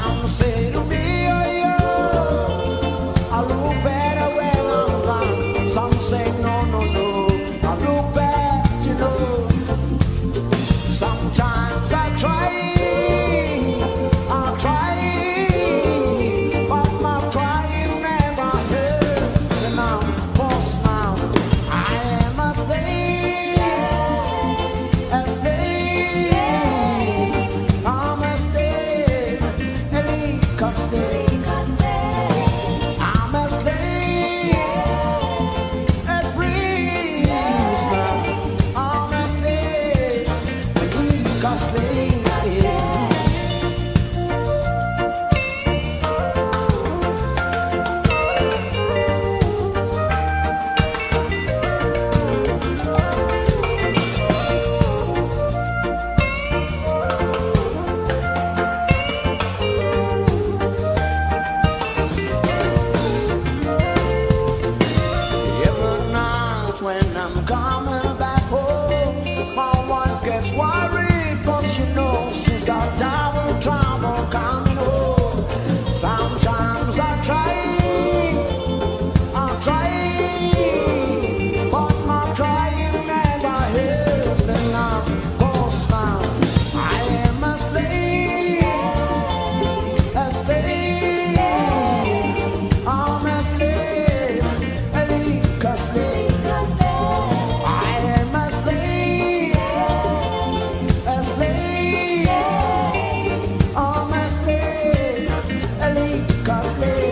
Some say to me, oh, yeah, I look better when I'm gone. Some say, no, no, no, I look bad, you know. Sometimes I try, but my trying never helps. And I'm lost now. I am a slave, a slave. I'm a slave, a slave. I'm a slave, a prisoner. I'm a slave, a slave. Every night when I'm coming back home, my wife gets worried, 'cause she knows she's got double trouble coming home. Sometimes I try, but my trying never helps. Then I'm lost now. I am a slave, a slave. I'm a slave, a legal slave. I am a slave, a slave. I'm a slave, a legal slave.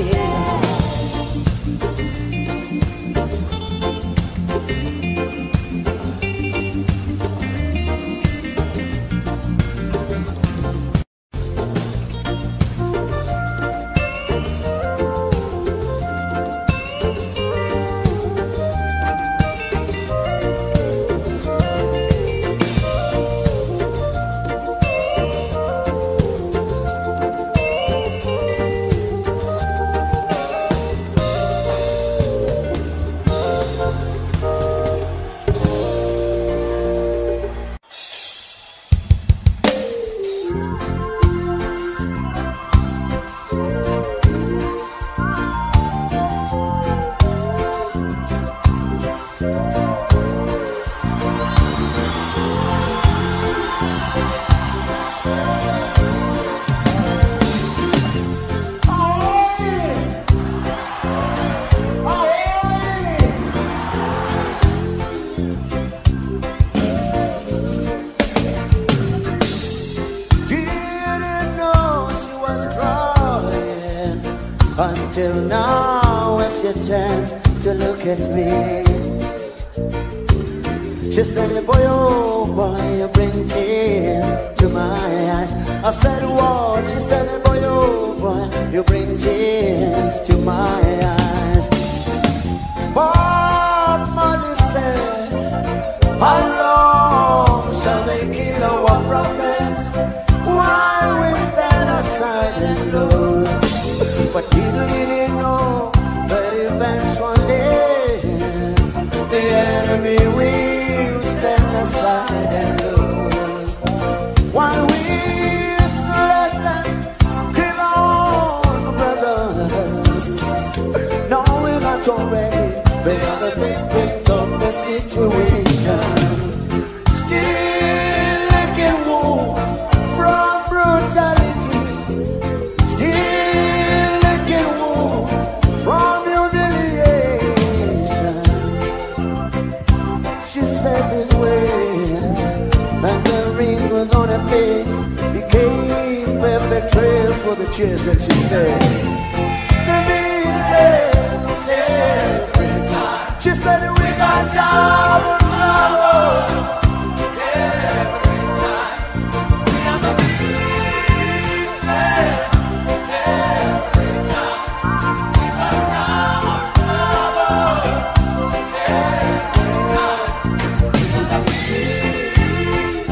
Didn't know she was crying until now when she turns to look at me. She said, boy, oh boy, you bring tears to my eyes. I said, what? She said, boy, oh boy, you bring tears to my eyes. Bob Marley said, how long shall they kill our prophets while we stand aside and look? But little did he know that eventually the enemy will stand aside and look. While we slash and kill our brothers, now we're not already, they are the victims of the situation. Still licking wounds from brutality, still licking wounds from humiliation. She said these words, and the wrinkles on her face became perfect trails for the tears. And she said, the victims every time. She said, we got double trouble every time. We are the victims every time. We got double trouble every time. We are the victims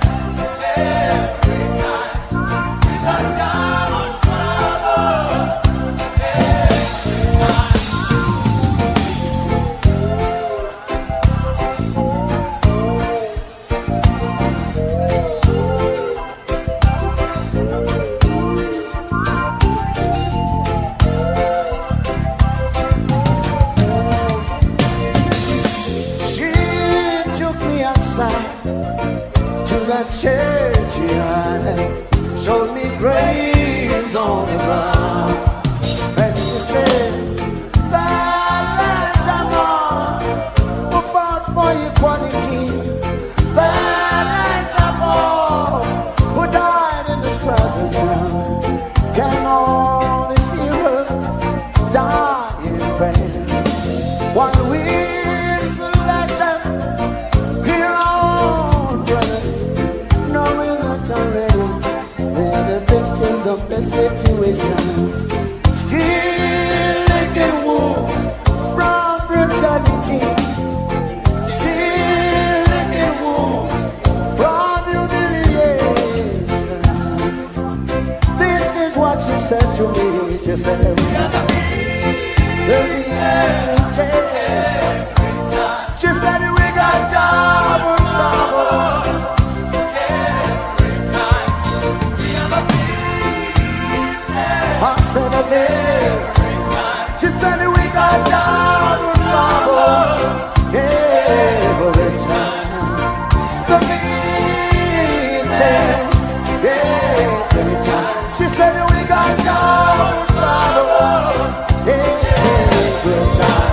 every time. We got double trouble. graves on the ground. And she said, that last amor who fought for equality, that last amor who died in the struggle ground. Can all these heroes die in vain? While we selection kill our brothers, knowing that already they're the victims of the situations. Still licking wounds from brutality, still licking wounds from humiliation. This is what she said to me. She said, we are the people. She said, we got double trouble. I said, she said, we got double trouble every time. The victims, every time. She said, we got double trouble every time.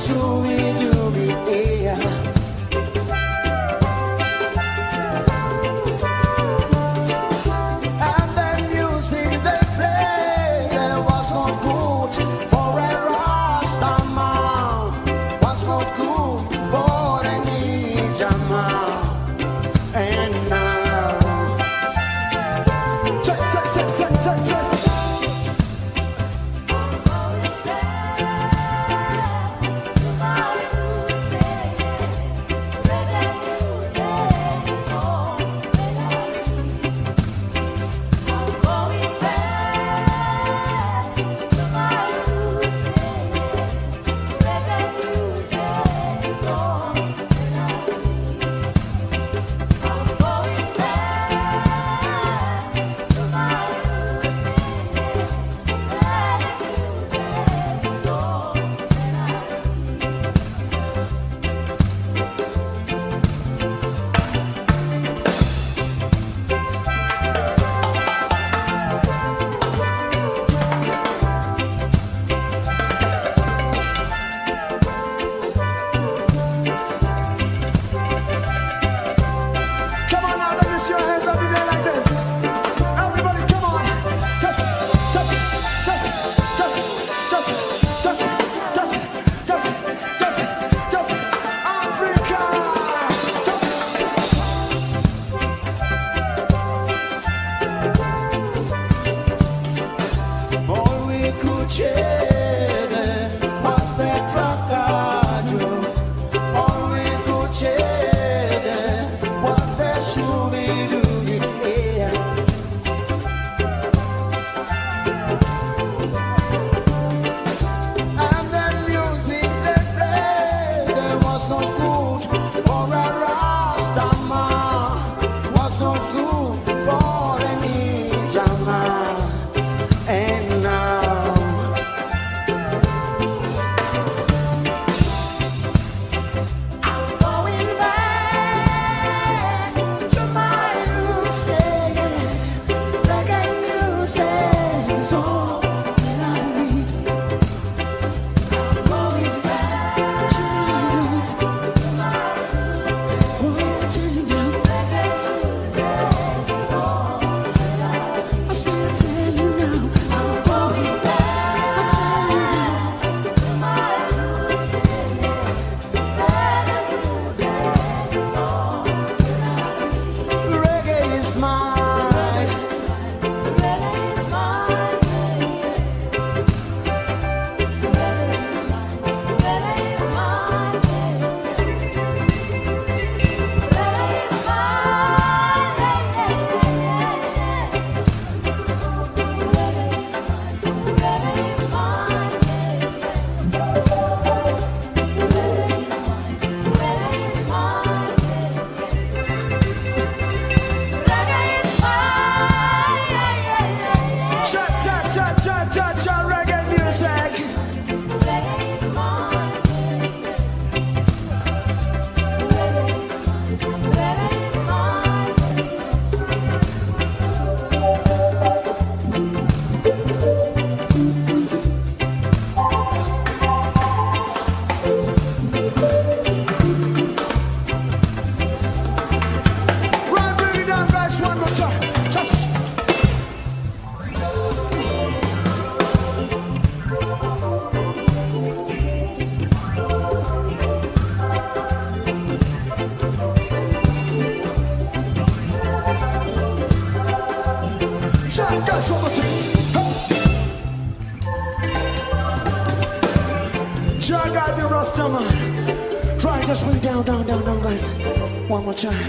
Rasta man. Try just way down, guys. One more time.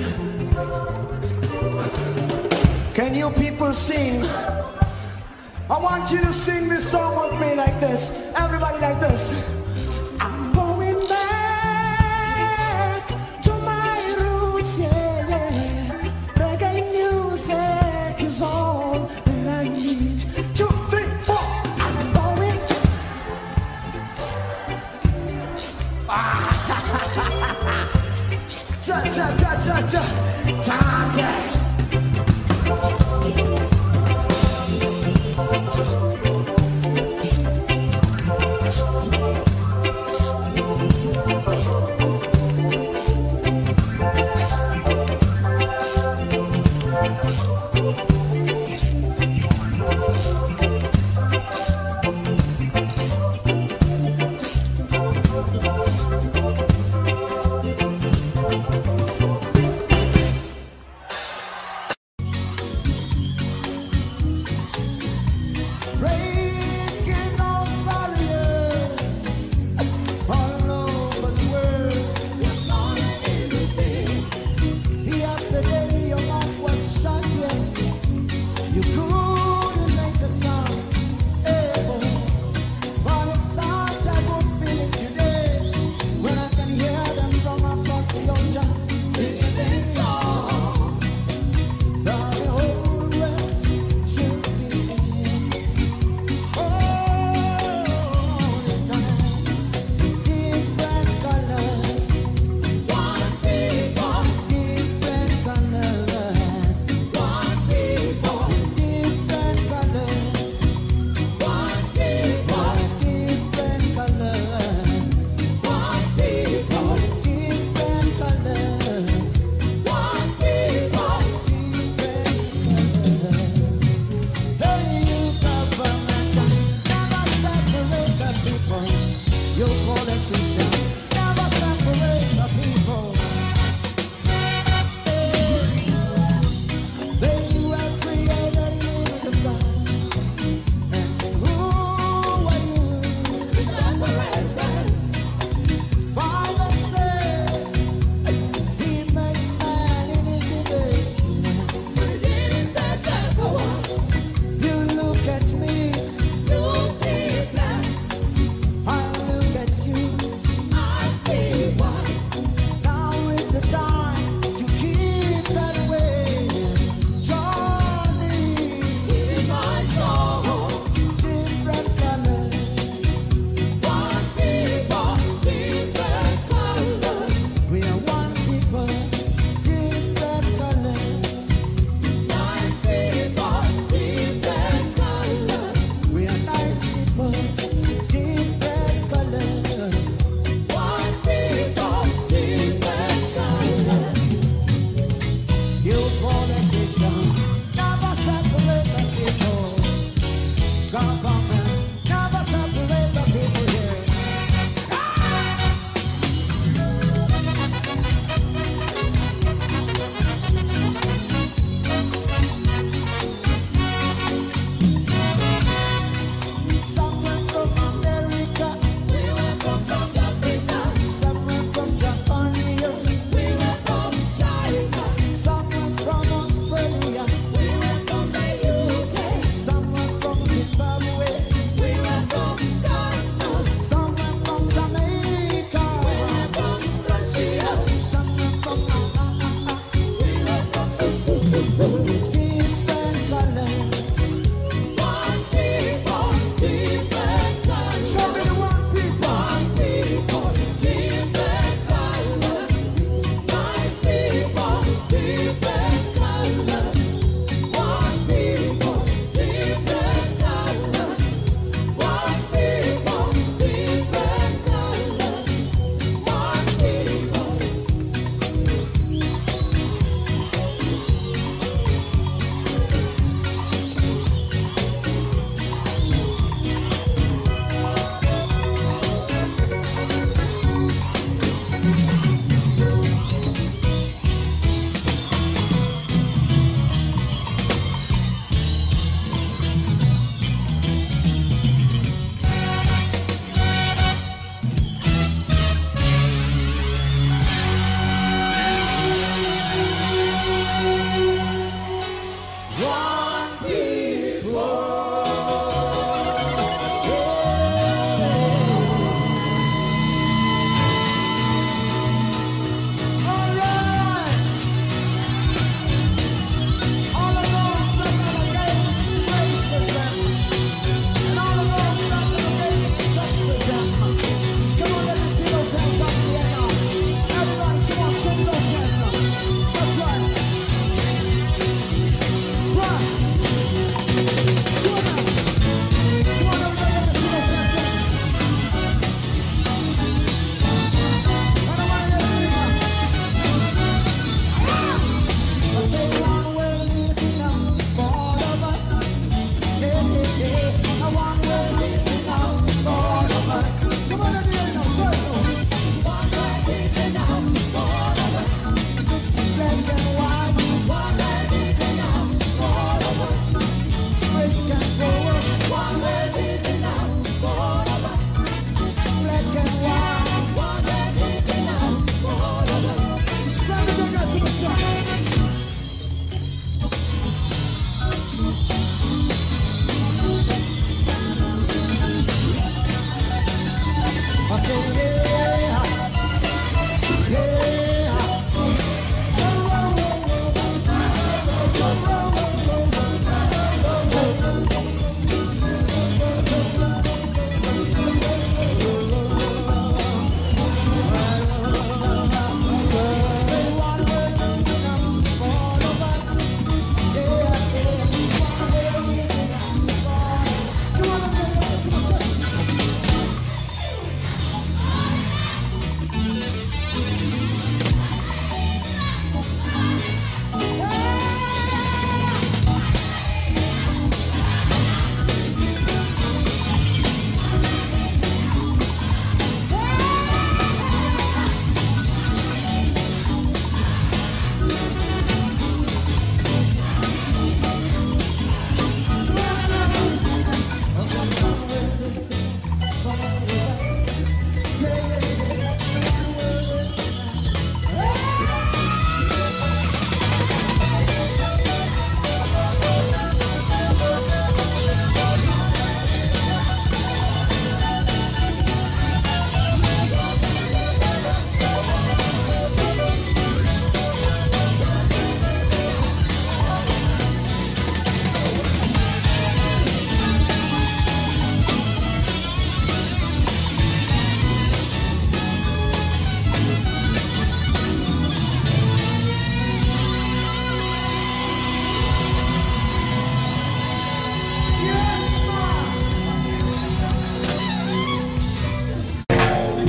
Can you people sing? I want you to sing this song with me like this. Everybody like this. I'm going back to my roots, yeah, yeah. Reggae music is all that I need. 2, 3, 4. I'm going. Ta ta ta ta ta ta ta.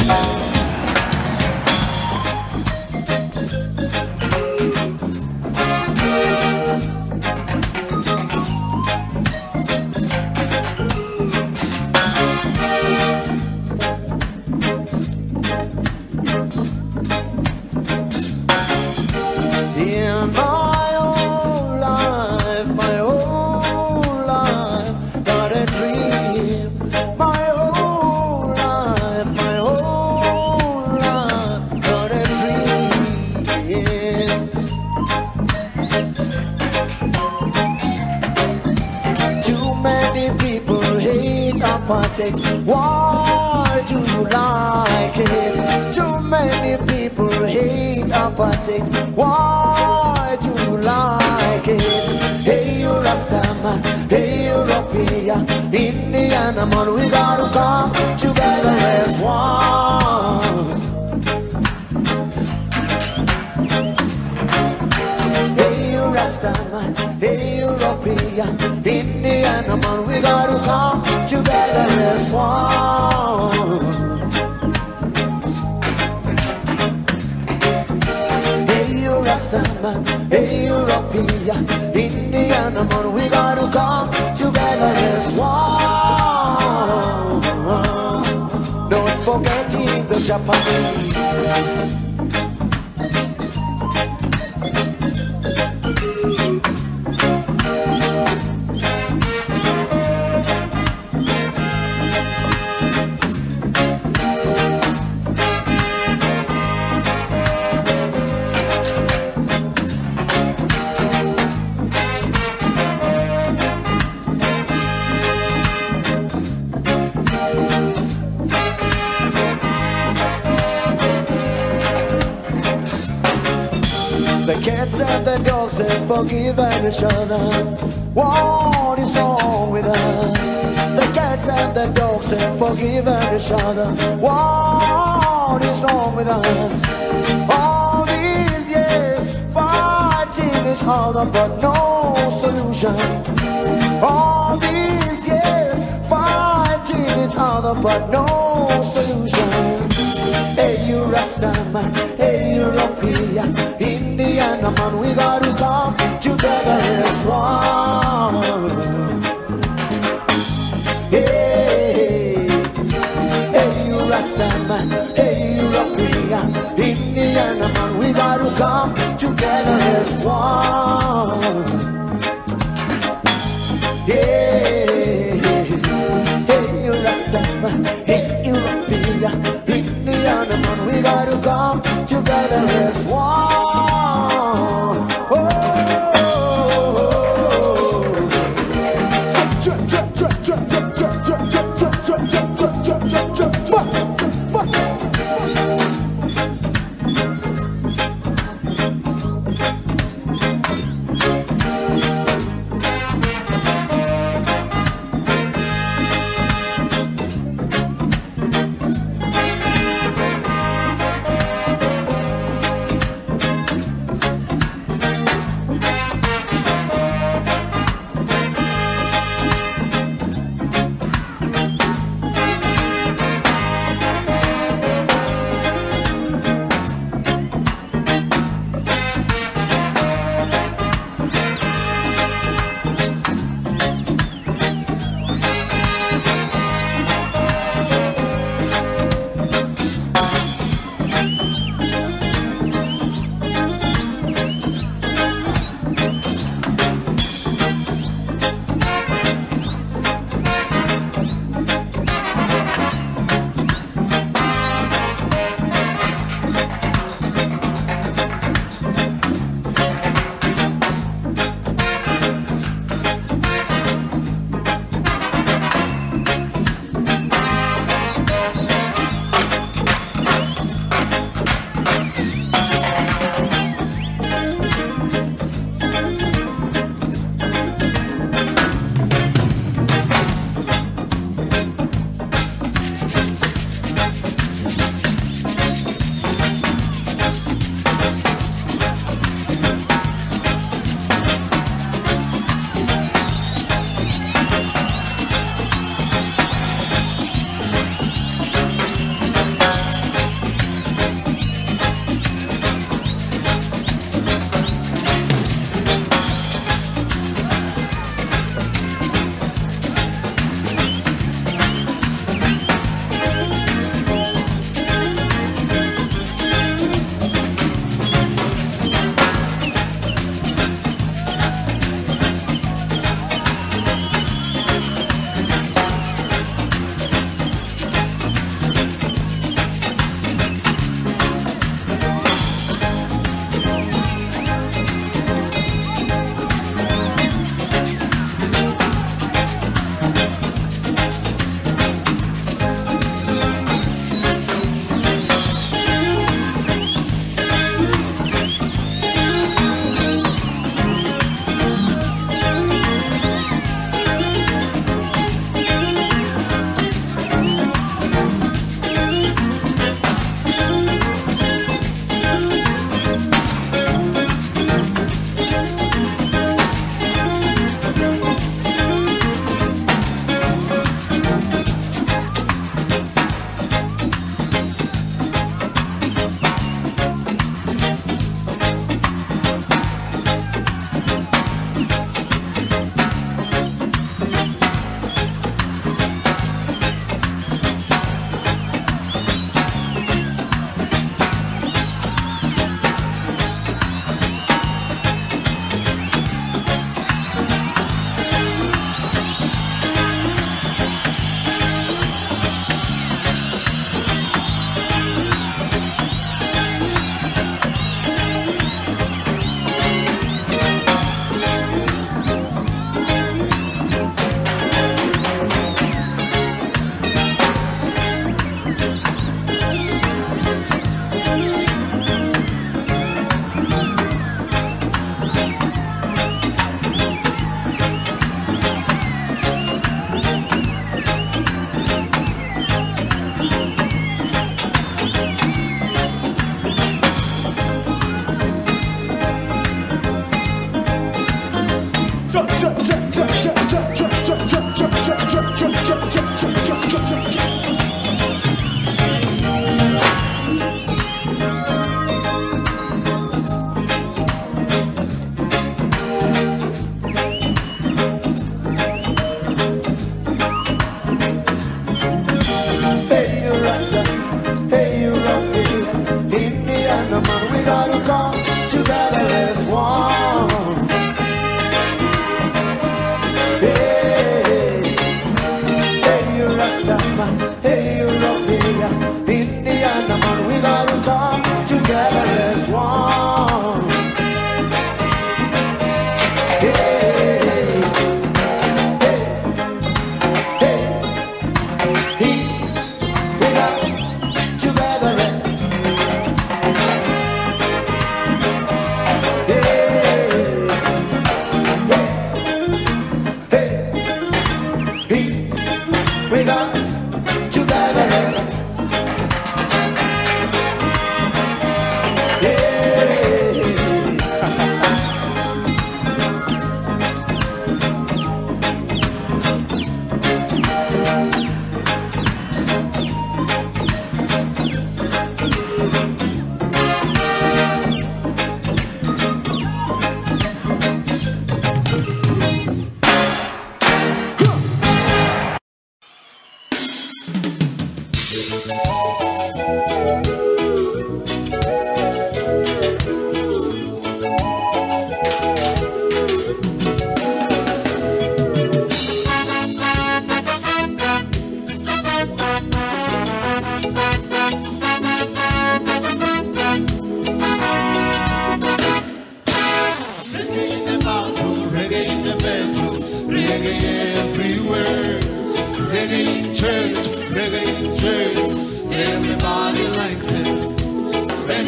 Why do you like it? Too many people hate apartheid. Why do you like it? Hey, you Rastaman, hey, European, Indian man, we gotta come together as one. Hey, you Rastaman, hey, European, Indian man, we gotta come together as one. Hey, you Rastaman, hey, European, Indian man, we gotta come together as one. Not forgetting the Japanese. And the dogs have forgiven each other. What is wrong with us? The cats and the dogs have forgiven each other. What is wrong with us? All these years fighting each other, but no solution. All these years fighting each other, but no solution. Hey, you Rastaman, hey, European, Indian man, we gotta come together as one. Hey, hey, you Rastaman, hey, European, Indian man, we gotta come together as one. Hey, hey, you Rastaman, hey, European, Indian man, we gotta come together as one.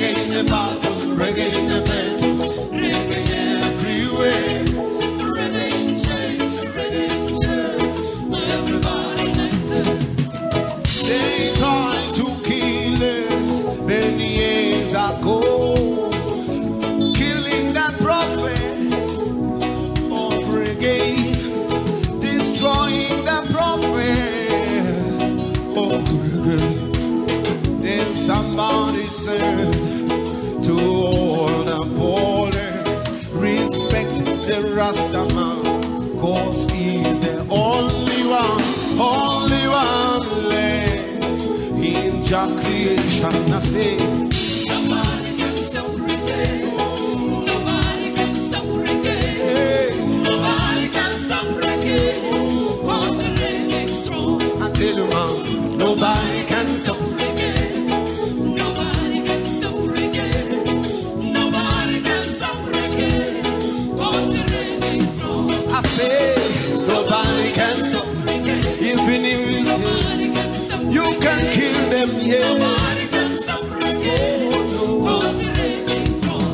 reggae in the battles, reggae in the bed, reggae everywhere. Reggae in church, reggae in church, everybody likes it. They tried to kill it many years ago, killing that prophet of reggae, destroying that prophet of reggae. Then somebody said to all the borders, respect the Rastaman, cause he's the only one left in Jah creation. I say, nobody can stop reggae. Nobody can stop reggae. Hey. Nobody can stop reggae. Cause the reggae is strong. I tell you, man, nobody can stop reggae. Nobody can stop. Infinite you can kill them, yeah. Nobody can stop reggae. Cause the reggae is strong.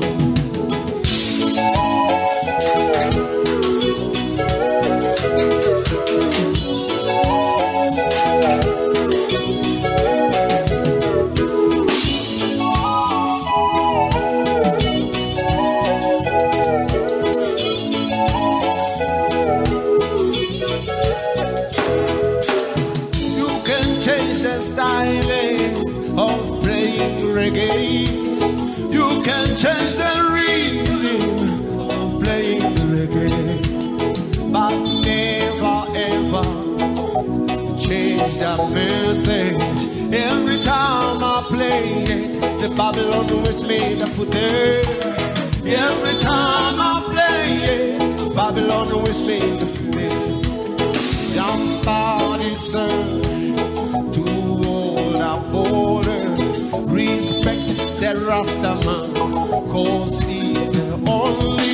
Of playing reggae, you can change the rhythm of playing reggae, but never ever change the message. Every time I play it, the Babylon wish me the footage. Every time I play it, Babylon wish me the footage. Somebody said to border, respect the Rastaman, cause he's the only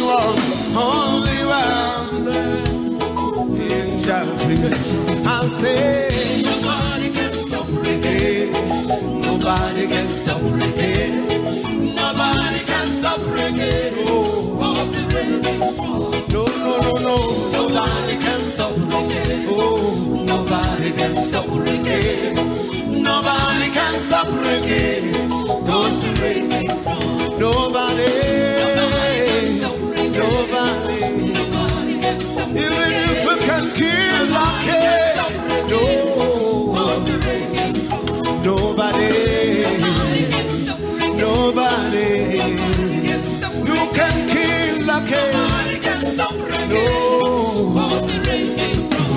one in Jah creation. I say, nobody can stop reggae. Nobody can stop reggae. Nobody can stop reggae. Cause the reggae is strong. No. Nobody can stop reggae. Oh, nobody can stop reggae. Nobody can stop reggae. Cause the reggae is strong. Nobody can stop reggae. Nobody can stop reggae. Even if we can kill like it, no. Cause the reggae is strong. Nobody can stop reggae. Nobody you can kill like it. Nobody can stop reggae. No. Cause the reggae is strong.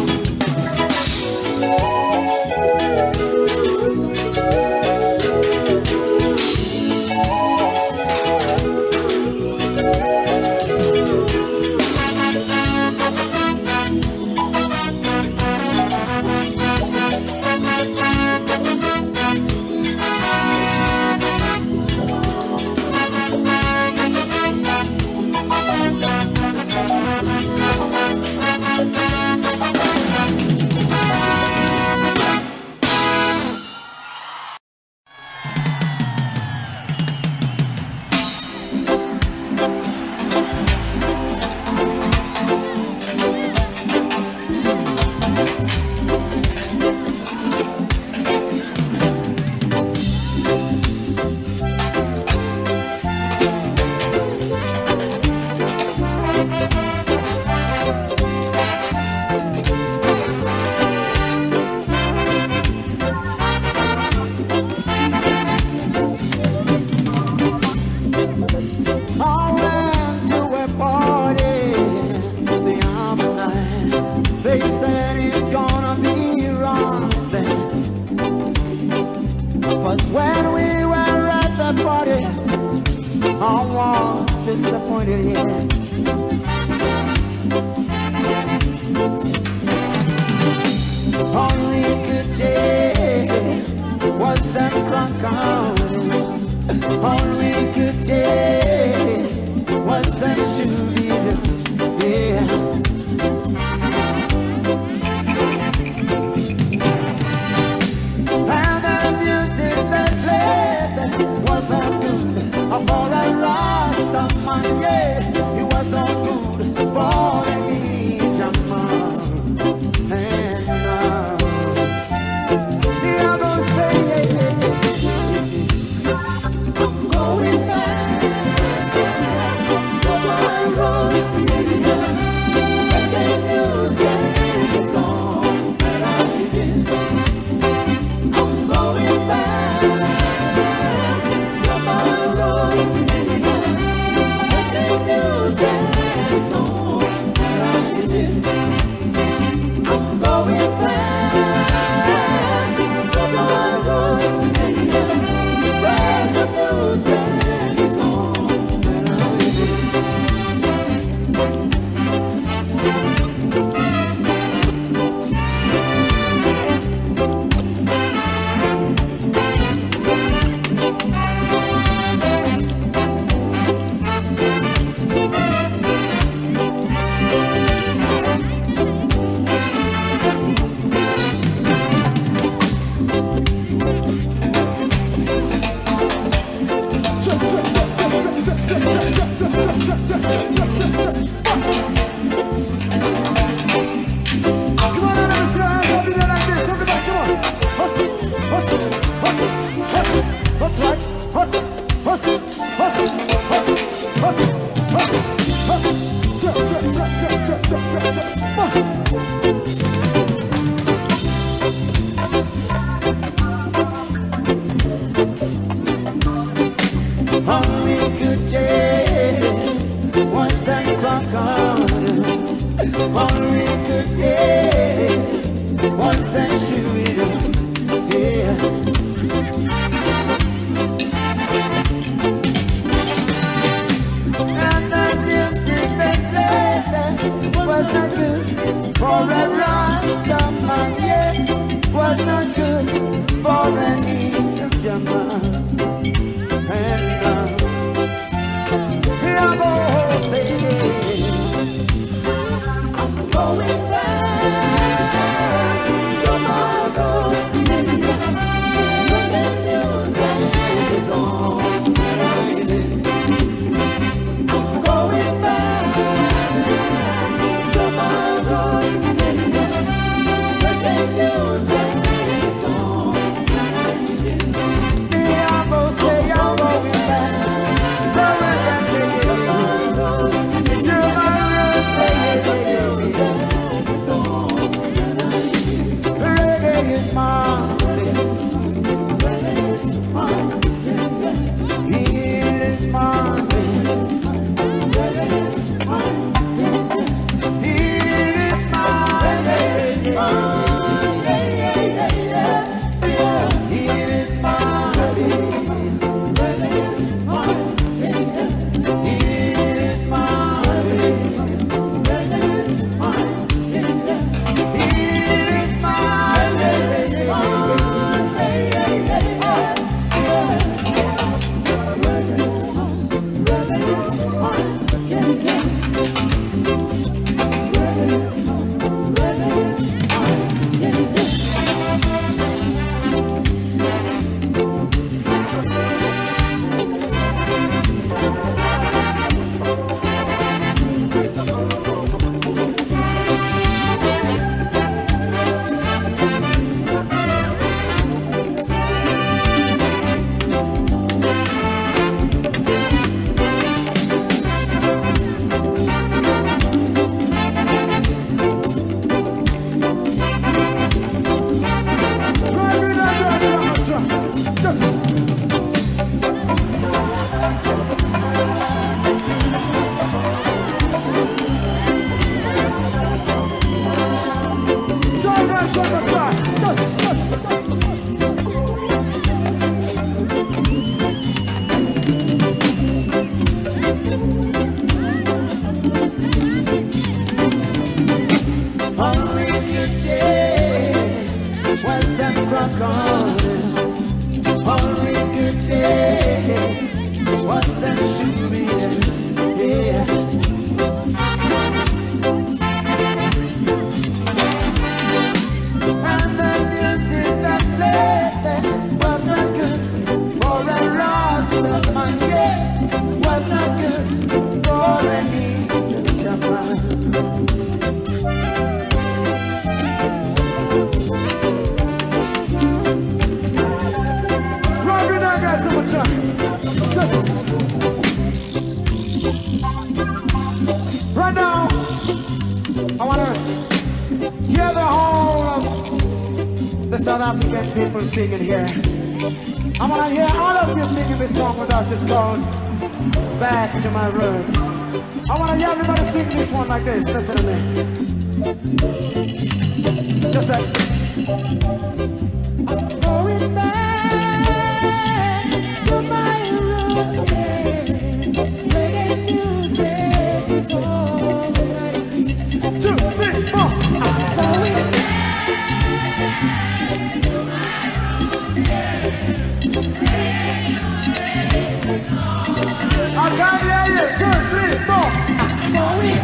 disappointed yet. All we could take was that clock on. All we could take was that shooting. Yeah. And the music they played was not good. African people singing here. I want to hear all of you singing this song with us. It's called Back to My Roots. I want to hear everybody sing this one like this. Listen to me. Just like, I'm going back to my roots. Reggae music is all that I need. 2, 3, 4. I'm going back. I can't hear you. 2, 3, 4. I'm going.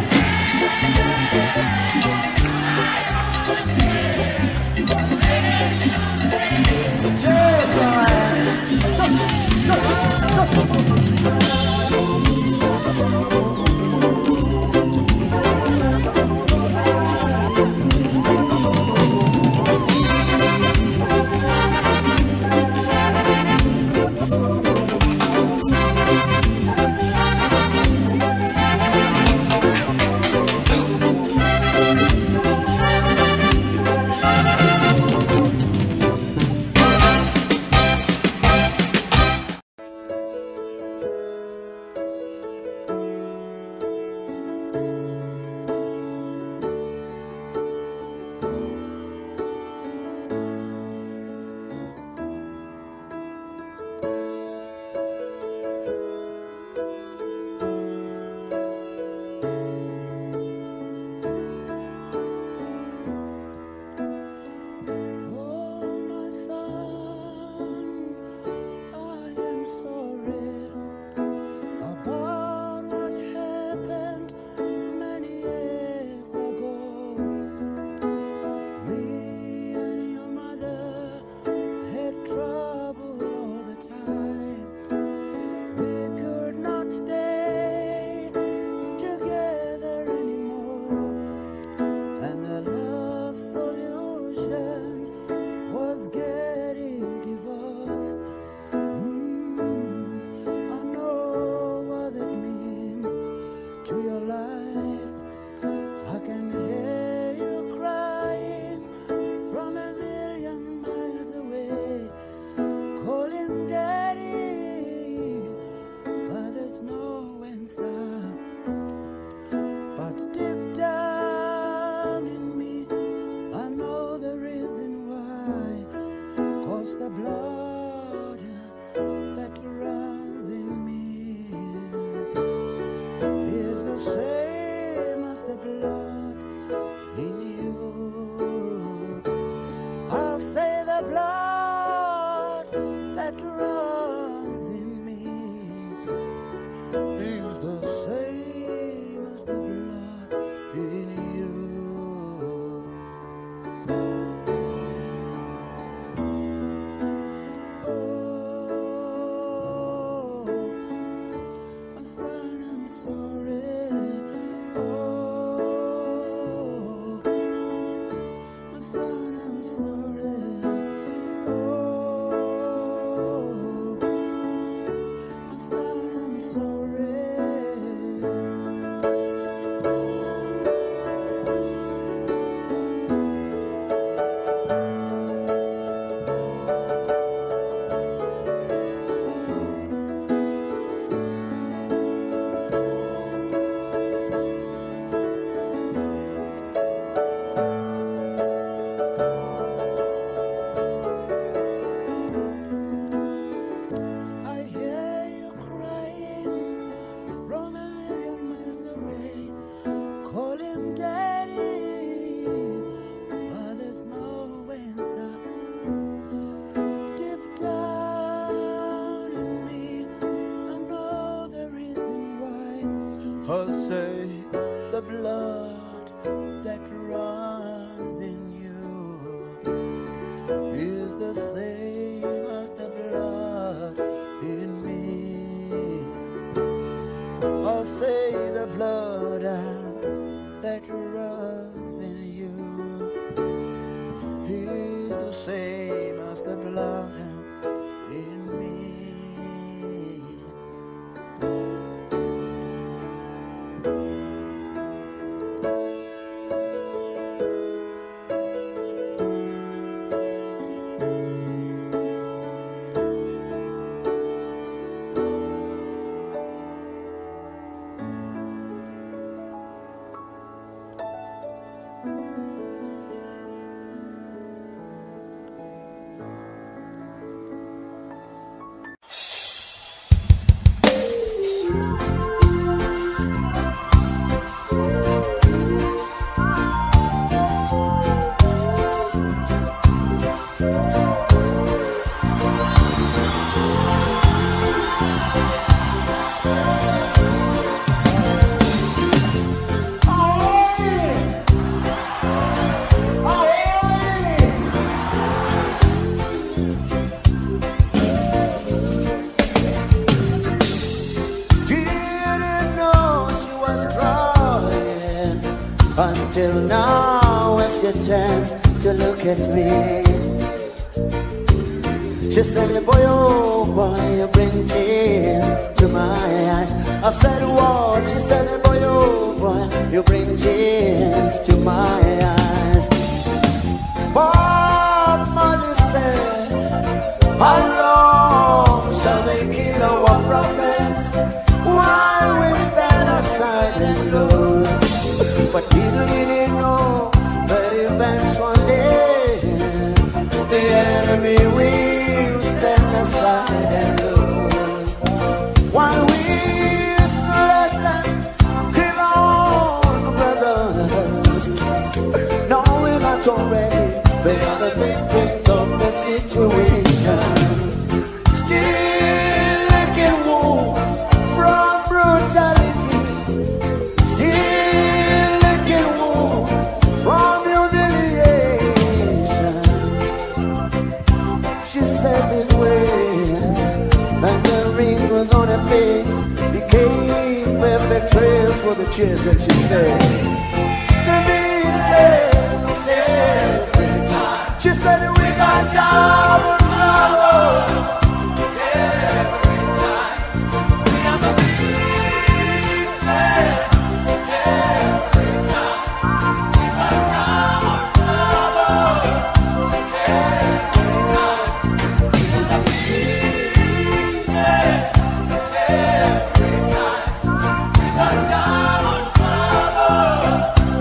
Yes, alright. Just. Until now, as she turns to look at me, she said, boy, oh boy, you bring tears to my eyes. I said, what? She said, boy, oh boy, you bring tears to my eyes. Bob Marley said, how long shall they kill our prophets while we stand aside and look? But little did he know that eventually the enemy will stand aside and look. While we slash and kill our brothers, knowing that already they are the victims of the situation. Still licking wounds from brutality. Still licking wounds from humiliation. She said these words, and the wrinkles on her face became perfect trails for the tears that she said. The victims every time. She said we got double trouble. Every time we are the victims. Every time we got double trouble. Every time we are the victims. Every time we got double trouble.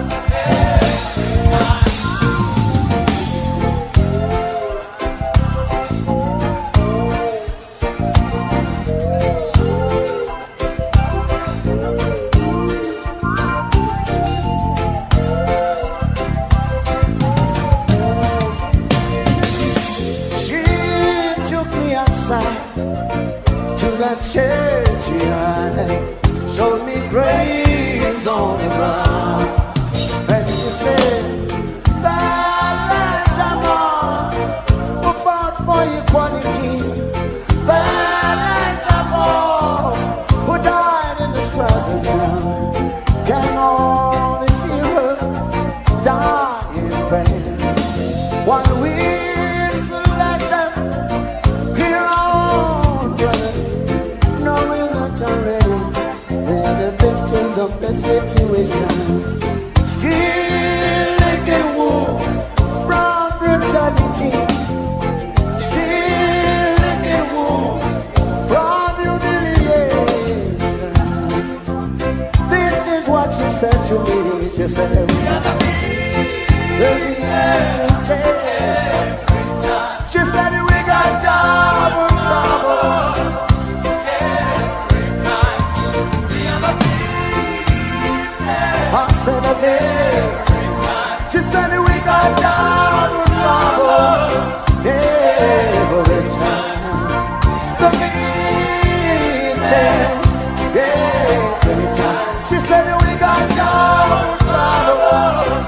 To that church yard, showed me graves on the ground, and she said, "That lies among who fought for equality. That lies among who died in the struggle ground. Can all this hero die in vain? While we slash and kill our brothers, knowing that already they're the victims of the situations. Still licking wounds from brutality. Still licking wounds from humiliation." This is what she said to me. She said, "We are the victims." She said, "We got double trouble." Every time we are the victims. I said, "The victims." She said, "We got double trouble." Every time the victims. Every time she said, "We got double trouble."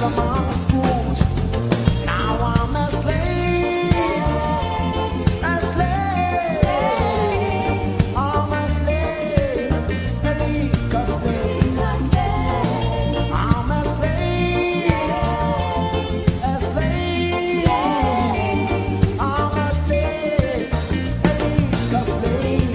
among schools. Now I'm a slave, a slave. I'm a slave, a slave. I'm a slave, a slave. I'm a slave, a slave.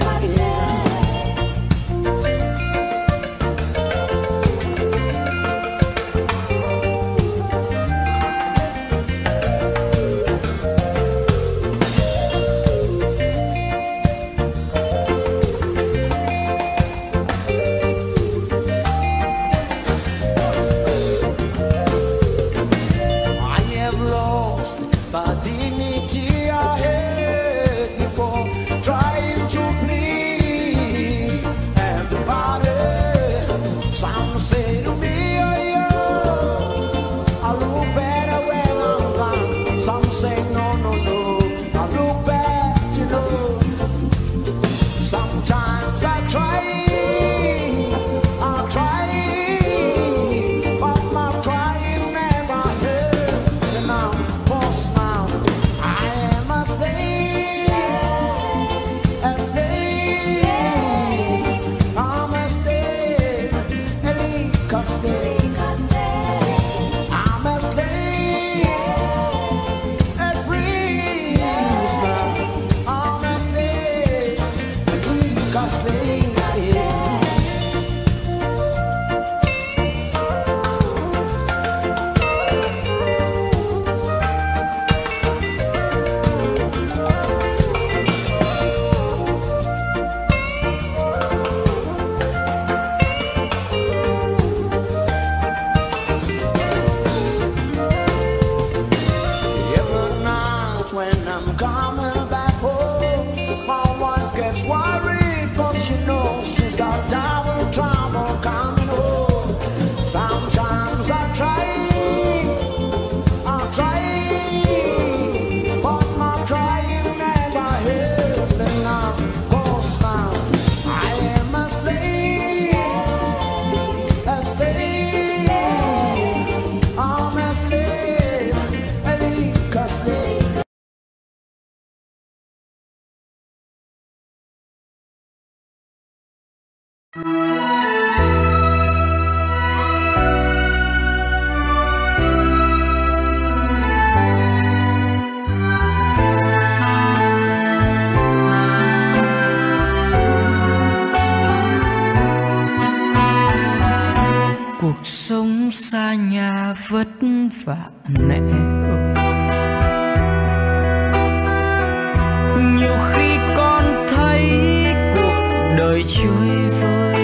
I have lost the dignity I had before, trying to please everybody. Some say to me, oh, yeah, I look better when I'm gone. Some say, no, no, no, I look bad, you know. Sometimes I try, but my trying never helps. And I'm lost now. I am a slave, a slave. I'm a slave, a slave. I'm a slave, a prisoner. I'm a slave, a slave. Every night when I'm coming back home, my wife gets worried, 'cause she knows she's got double trouble coming home. Sometimes I try, but my trying never helps. Then I'm lost now. I am a slave, a slave. I'm a slave, a slave. Cuộc sống xa nhà vất vả mẹ ơi. Nhiều khi con thấy cuộc đời trôi vơi,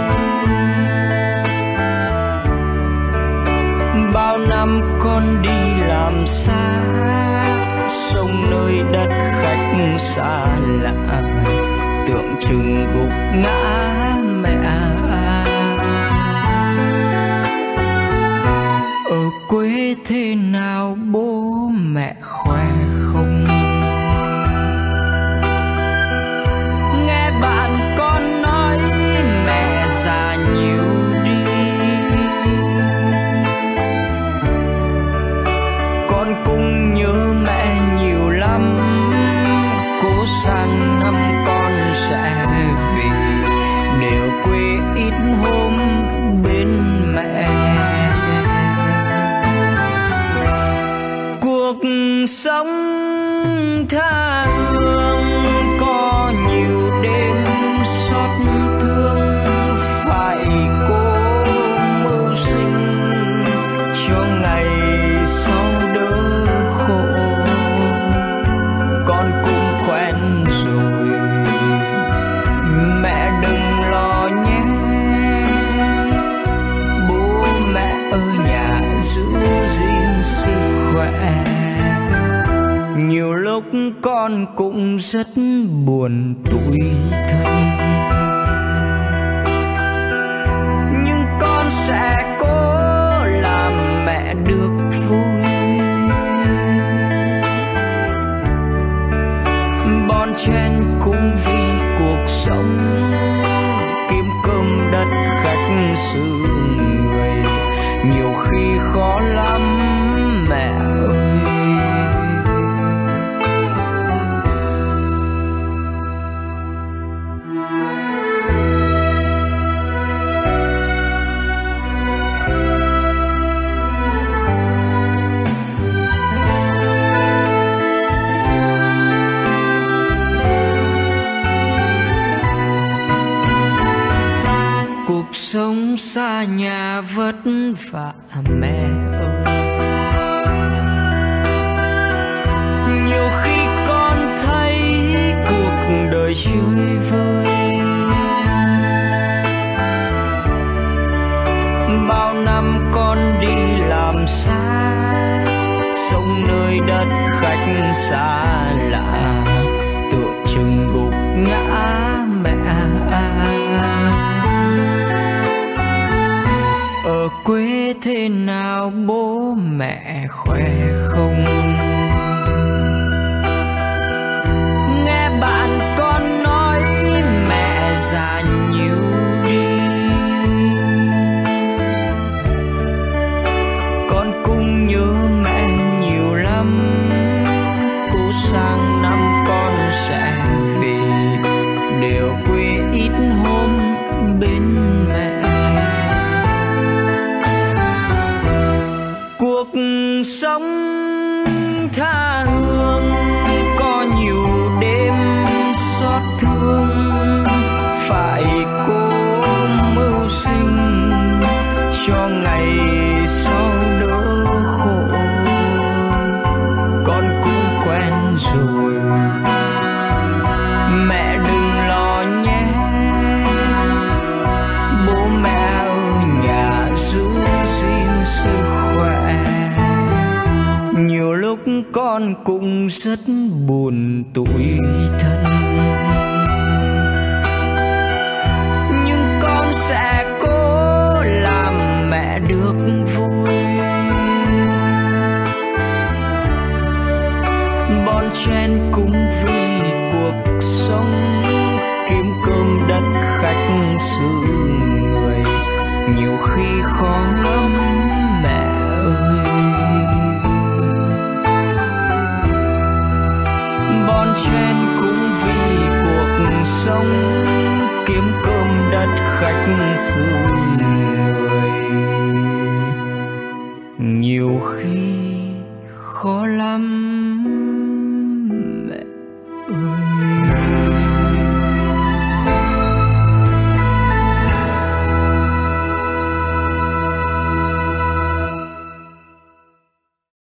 bao năm con đi làm xa, sông nơi đất khách xa lạ, tưởng chừng gục ngã mẹ. Ở quê thế nào bố mẹ khỏe không? Nghe bạn con nói mẹ già nhiều đi, con cũng nhớ mẹ nhiều lắm. Cố sang năm con sẽ về, đều quê ít hôm bên mẹ. Cuộc sống tha hương có nhiều đêm xót thương, phải cố mưu sinh cho ngày sau đỡ khổ. Con cũng quen rồi, mẹ đừng lo nhé. Bố mẹ ở nhà giữ gìn sức khỏe. Nhiều lúc con cũng rất buồn tủi thân, nhưng con sẽ cố làm mẹ được vui. Bon chen cũng vì cuộc sống, kiếm cơm đất khách xứ người. Nhiều khi khó lắm mẹ ơi. Cuộc sống xa nhà vất vả mẹ ơi. Nhiều khi con thấy cuộc đời chơi vơi, bao năm con đi làm xa, sống nơi đất khách xa lạ, tựa chừng gục ngã mẹ. Ở quê thế nào bố mẹ khỏe không? Nghe bạn con nói mẹ già nhiều đi, con cũng nhớ mẹ nhiều lắm. Cố sang năm con sẽ về, đều quê ít hôm bên mẹ. Cuộc sống tha hương có nhiều đêm xót thương, phải cố mưu sinh cho ngày sau đỡ khổ. Con cũng quen rồi mẹ đừng lo nhé, bố mẹ ở nhà giữ gìn sức khỏe. Nhiều lúc con cũng rất buồn tủi thân, nhưng con sẽ cố làm mẹ được vui. Bon chen cũng vì cuộc sống, kiếm cơm đất khách xứ người, nhiều khi khó lắm mẹ ơi. Bon chen cũng vì cuộc sống, kiếm cơm đất khách xứ người, nhiều khi khó lắm mẹ ơi.